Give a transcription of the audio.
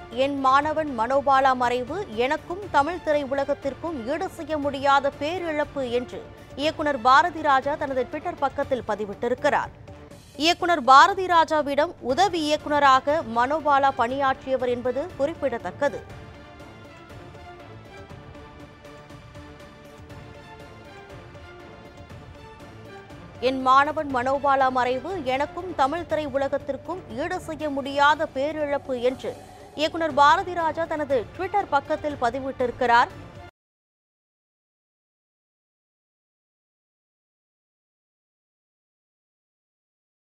என் மாணவன் மனோபாலா மறைவு எனக்கும் தமிழ் திரையுலகத்திற்கும் ஈடு செய்ய முடியாத பேரிழப்பு என்று இயக்குனர் பாரதி ராஜா தனது ட்விட்டர் பக்கத்தில் பதிவிட்டிருக்கிறார். இயக்குனர் பாரதி ராஜாவிடம் உதவி இயக்குனராக மனோபாலா பணியாற்றியவர் என்பது குறிப்பிடத்தக்கது. என் மாணவன் மனோபாலா மறைவு எனக்கும் தமிழ் திரையுலகத்திற்கும் ஈடு செய்ய முடியாத பேரிழப்பு என்று இயக்குனர் பாரதி ராஜா தனது ட்விட்டர் பக்கத்தில் பதிவிட்டிருக்கிறார்.